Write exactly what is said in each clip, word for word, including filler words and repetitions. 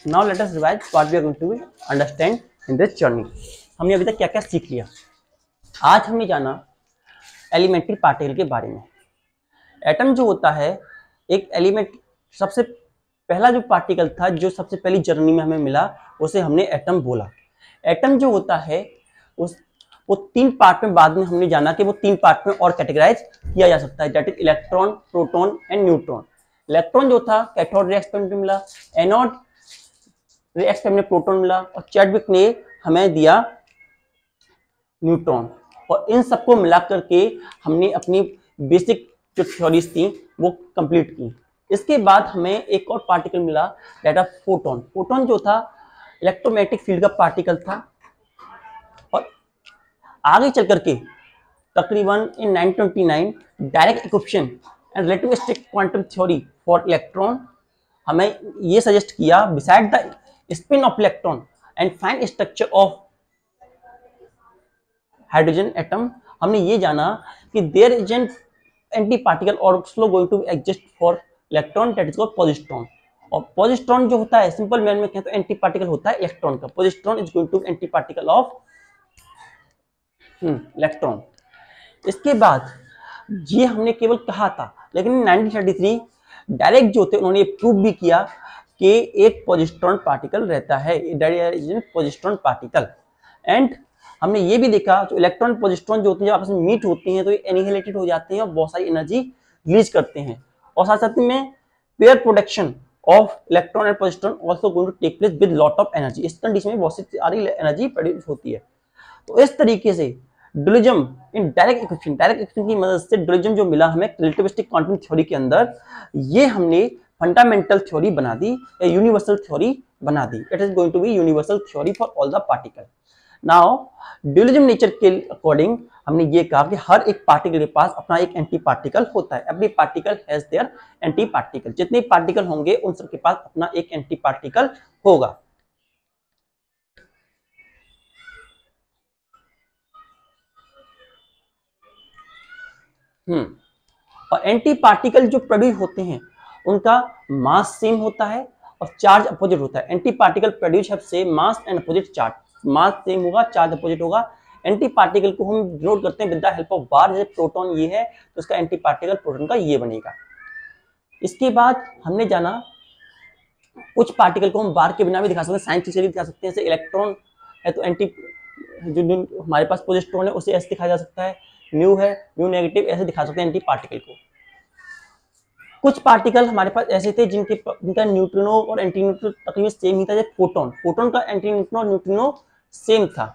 Now let us revise what we are going to understand in this journey. हमने अभी तक क्या क्या सीख लिया। आज हमने जाना एलिमेंट्री पार्टिकल के बारे में। एटम जो होता है एक एलिमेंट, सबसे पहला जो पार्टिकल था जो सबसे पहली जर्नी में हमें मिला उसे हमने एटम बोला। एटम जो होता है उस वो तीन पार्ट में बाद में हमने जाना कि वो तीन पार्ट में और कैटेगराइज किया जा सकता है, that is electron, proton and neutron. Electron जो था कैथोड रे एक्सपेरिमेंट में मिला, एनोड रे एक्सपेरिमेंट में प्रोटॉन मिला और चैडविक ने हमें दिया न्यूट्रॉन। और इन सबको मिला करके हमने अपनी बेसिक जो थ्योरीज थी वो कंप्लीट की। इसके बाद हमें एक और पार्टिकल मिला दैट ऑफ फोटोन। फोटोन जो था इलेक्ट्रोमैग्नेटिक फील्ड का पार्टिकल था और आगे चल करके तकरीबन in nineteen twenty nine Dirac equation and relativistic quantum theory for electron हमें ये सजेस्ट किया beside the spin of electron and fine structure of hydrogen atom, हमने ये जाना कि there is an anti particle also going to exist for electron that is called positron. और positron जो होता है सिंपल मैन में कहते हैं एंटी पार्टिकल होता है इलेक्ट्रॉन का। Positron is going to anti particle of electron. इसके बाद ये हमने केवल कहा था, लेकिन नाइनटीन थर्टी थ्री डायरेक्ट जो थे उन्होंने प्रूव भी किया कि एक पॉजिट्रॉन पार्टिकल रहता है, पॉजिट्रॉन पार्टिकल। एंड हमने ये भी देखा जो इलेक्ट्रॉन पॉजिट्रॉन जो होते हैं जब आपस में मीट होती हैं तो ये एनिहिलेटेड हो जाते हैं और बहुत सारी एनर्जी रिलीज करते हैं। और साथ साथ में pair production of electron and positron also going to take place with lot of energy. इस कंडीशन में बहुत सारी एनर्जी प्रोड्यूस होती है। तो इस तरीके से dualism in Dirac equation Dirac equation की मदद से डुअलिज्म जो मिला हमें रिलेटिविस्टिक क्वांटम थ्योरी के अंदर, ये हमने फंडामेंटल थ्योरी बना दी या यूनिवर्सल थ्योरी बना दी। It is going to be universal theory for all the particle. Now dualism nature के अकॉर्डिंग हमने ये कहा कि हर एक पार्टिकल के पास अपना एक एंटी पार्टिकल होता है। Every particle has their anti particle. जितने पार्टिकल होंगे उन सबके पास अपना एक एंटी पार्टिकल होगा। हम्म और एंटी पार्टिकल जो प्रोड्यूस होते हैं उनका मास सेम होता है और चार्ज अपोजिट होता है। Anti particle produce have same mass and opposite charge. Mass same होगा, चार्ज अपोजिट होगा। एंटी पार्टिकल को हम डिनोट करते हैं with the help of bar. जैसे प्रोटॉन ये है तो इसका एंटी पार्टिकल प्रोटॉन का ये बनेगा। इसके बाद हमने जाना कुछ पार्टिकल को हम बार के बिना भी दिखा सकते हैं, साइन से भी दिखा सकते हैं। जैसे इलेक्ट्रॉन है तो एंटी जो हमारे पास पॉजिट्रॉन है उसे ऐसे दिखाया जा सकता है, न्यू है न्यू नेगेटिव, ऐसे दिखा सकते हैं एंटी पार्टिकल को। कुछ पार्टिकल हमारे पास ऐसे थे जिनके जिनका न्यूट्रिनो और एंटी न्यूट्रिनो तकरीबन सेम ही था। जैसे फोटोन फोटोन का एंटी न्यूट्रिनो और न्यूट्रिनो सेम था।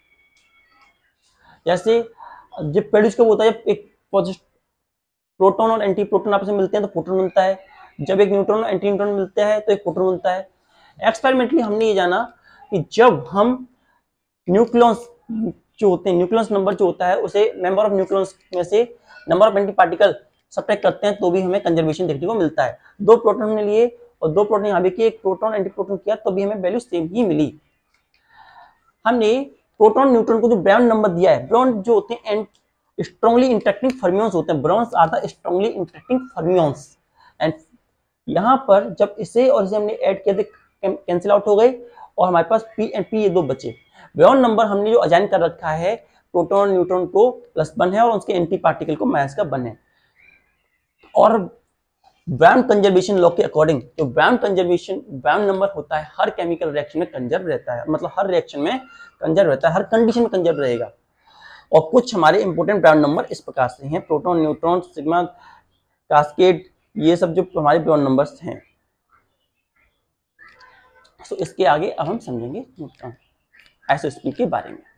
जैसे जब प्रोड्यूस कब होता है, जब एक प्रोटॉन और एंटी प्रोटॉन आपस में मिलते हैं तो प्रोटॉन मिलता है। जब एक न्यूट्रॉन और एंटी न्यूट्रॉन मिलता है तो एक प्रोटॉन मिलता है। एक्सपेरिमेंटली हमने ये जाना कि जब हम न्यूक्लियस जो होते हैं, न्यूक्लियस नंबर जो होता है उसे मेंबर ऑफ न्यूक्लियस में से number of anti particle subtract करते हैं तो भी हमें कंजर्वेशन देखने को मिलता है। दो प्रोटॉन हमने लिए और दो प्रोटॉन यहाँ भी किए, एक प्रोटॉन एंटी प्रोटॉन किया तो भी हमें वैल्यू सेम ही मिली। हमने प्रोटॉन न्यूट्रॉन को जो ब्राउन नंबर दिया है, ब्राउन जो होते हैं स्ट्रांगली इंटरेक्टिंग फर्मियंस होते हैं। Baryons are the strongly interacting fermions. And यहाँ पर जब इसे और इसे हमने ऐड किया तो कैंसिल आउट हो गए और हमारे पास पी एंड पी ये दो बचे। ब्राउन नंबर हमने जो अजाइन कर रखा है प्रोटॉन न्यूट्रॉन को प्लस वन है और उसके एंटी पार्टिकल को माइनस का वन है। और ब्राउन कंजर्वेशन लॉ के अकॉर्डिंग तो ब्राउन कंजर्वेशन ब्राउन नंबर होता है हर केमिकल रिएक्शन में कंजर्व रहता है, मतलब हर रिएक्शन में कंजर्व रहता है, हर कंडीशन में कंजर्व रहेगा। और कुछ हमारे इंपोर्टेंट ब्राउन नंबर इस प्रकार से हैं, प्रोटॉन न्यूट्रॉन सिग्मा कास्केड, ये सब जो हमारे ब्राउन नंबर्स हैं। तो इसके आगे अब हम समझेंगे आइसोस्पीड के बारे में।